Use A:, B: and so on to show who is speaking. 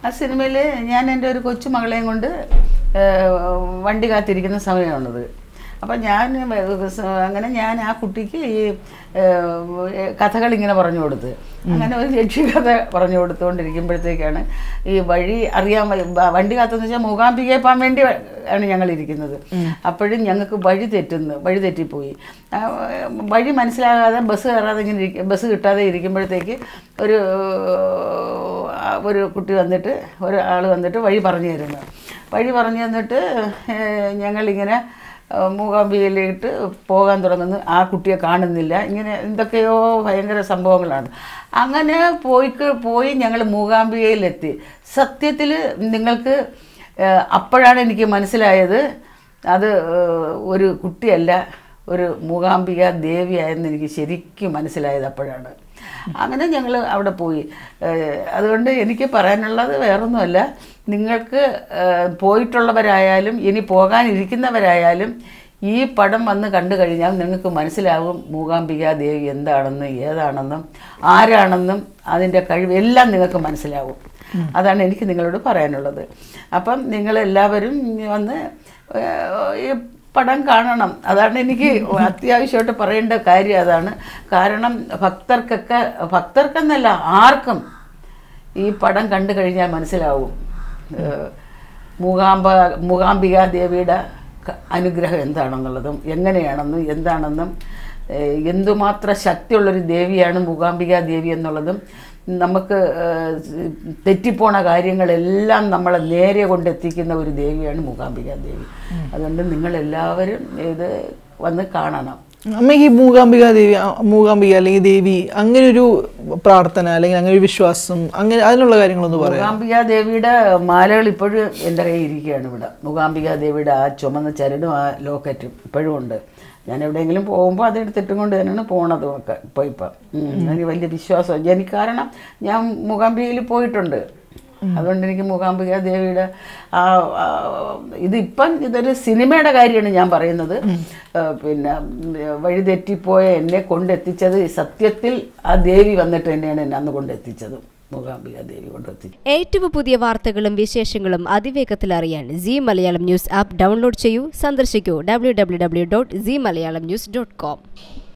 A: ആ സിനിമയിൽ ഞാൻ എൻ്റെ ഒരു കൊച്ചുമകളെയും കൊണ്ട് വണ്ടി കാത്തിരിക്കുന്ന സമയമാണത്. അപ്പം അങ്ങനെ ഞാൻ ആ കുട്ടിക്ക് ഈ കഥകൾ ഇങ്ങനെ പറഞ്ഞു കൊടുത്ത്, അങ്ങനെ ഒരു രക്ഷകഥ പറഞ്ഞു കൊടുത്തുകൊണ്ടിരിക്കുമ്പോഴത്തേക്കാണ് ഈ വഴി അറിയാൻ വണ്ടി കാത്തെന്ന് വെച്ചാൽ മൂകാംബികയെ പോകാൻ വേണ്ടി ആണ് ഞങ്ങളിരിക്കുന്നത്. അപ്പോഴും ഞങ്ങൾക്ക് വഴി തെറ്റിപ്പോയി. വഴി മനസ്സിലാകാതെ ബസ് കയറാതെ ഇങ്ങനെ ബസ് കിട്ടാതെ ഇരിക്കുമ്പോഴത്തേക്ക് ഒരു കുട്ടി വന്നിട്ട് ഒരാൾ വന്നിട്ട് വഴി പറഞ്ഞു തരുന്നു. വഴി പറഞ്ഞു തന്നിട്ട് ഞങ്ങളിങ്ങനെ മൂകാംബികയിലേക്ക് പോകാൻ തുടങ്ങുന്നു. ആ കുട്ടിയെ കാണുന്നില്ല. ഇങ്ങനെ എന്തൊക്കെയോ ഭയങ്കര സംഭവങ്ങളാണ്. അങ്ങനെ പോയി ഞങ്ങൾ മൂകാംബികയിലെത്തി. സത്യത്തിൽ നിങ്ങൾക്ക് അപ്പോഴാണ് എനിക്ക് മനസ്സിലായത് അത് ഒരു കുട്ടിയല്ല, ഒരു മൂകാംബിക ദേവിയായെന്ന് എനിക്ക് ശരിക്കും മനസ്സിലായത് അപ്പോഴാണ്. അങ്ങനെ ഞങ്ങൾ അവിടെ പോയി. അതുകൊണ്ട് എനിക്ക് പറയാനുള്ളത് വേറൊന്നുമല്ല, നിങ്ങൾക്ക് പോയിട്ടുള്ളവരായാലും ഇനി പോകാനിരിക്കുന്നവരായാലും ഈ പടം വന്ന് കണ്ടു കഴിഞ്ഞാൽ നിങ്ങൾക്ക് മനസ്സിലാവും മൂകാംബിക ദേവി എന്താണെന്നും ഏതാണെന്നും ആരാണെന്നും അതിൻ്റെ കഴിവെല്ലാം നിങ്ങൾക്ക് മനസ്സിലാവും. അതാണ് എനിക്ക് നിങ്ങളോട് പറയാനുള്ളത്. അപ്പം നിങ്ങളെല്ലാവരും വന്ന് ഈ പടം കാണണം. അതാണ് എനിക്ക് അത്യാവശ്യമായിട്ട് പറയേണ്ട കാര്യം. അതാണ് കാരണം ഭക്തർക്കെന്നല്ല ആർക്കും ഈ പടം കണ്ടു കഴിഞ്ഞാൽ മനസ്സിലാവും മൂകാംബിക ദേവിയുടെ അനുഗ്രഹം എന്താണെന്നുള്ളതും എങ്ങനെയാണെന്നും എന്താണെന്നും എന്തുമാത്രം ശക്തിയുള്ളൊരു ദേവിയാണ് മൂകാംബിക ദേവി എന്നുള്ളതും നമുക്ക് തെറ്റിപ്പോണ കാര്യങ്ങളെല്ലാം നമ്മളെ നേരെ കൊണ്ടെത്തിക്കുന്ന ഒരു ദേവിയാണ് മൂകാംബിക ദേവി. അതുകൊണ്ട് നിങ്ങളെല്ലാവരും ഇത് വന്ന് കാണണം.
B: അമ്മ ഈ മൂകാംബിക അല്ലെങ്കിൽ ദേവി അങ്ങനെ ഒരു പ്രാർത്ഥന അല്ലെങ്കിൽ അങ്ങനെ ഒരു വിശ്വാസം അങ്ങനെ അതിനുള്ള കാര്യങ്ങളൊന്നും പറയാം.
A: മൂകാംബിക ദേവിയുടെ മാലകൾ ഇപ്പോഴും എൻ്റെ കയ്യിൽ ഇരിക്കുകയാണ് ഇവിടെ. മൂകാംബിക ദേവിയുടെ ആ ചുമന്ന ചരടും ആ ലോക്കറ്റും ഇപ്പോഴും ഉണ്ട്. ഞാൻ എവിടെയെങ്കിലും പോകുമ്പോൾ അതെടുത്തിട്ടും കൊണ്ട് തന്നെയാണ് പോണതും ഒക്കെ. ഇപ്പം എനിക്ക് വലിയ വിശ്വാസം എനിക്ക്, കാരണം ഞാൻ മൂകാംബികയിൽ പോയിട്ടുണ്ട്. അതുകൊണ്ട് എനിക്ക് മൂകാംബിക ദേവിയുടെ ഇതൊരു സിനിമയുടെ കാര്യമാണ് ഞാൻ പറയുന്നത്. പിന്നെ വഴിതെറ്റിപ്പോയ എന്നെ കൊണ്ടെത്തിച്ചത് സത്യത്തിൽ ആ ദേവി വന്നിട്ട് തന്നെയാണ് എന്നെ അന്ന് കൊണ്ടെത്തിച്ചത്. മൂകാംബിക ദേവി കൊണ്ടെത്തിച്ചു.
C: ഏറ്റവും പുതിയ വാർത്തകളും വിശേഷങ്ങളും അതിവേഗത്തിൽ അറിയാൻ Zee Malayalam news app download ചെയ്യൂ. സന്ദർശിക്കൂ www.zeemalayalamnews.com.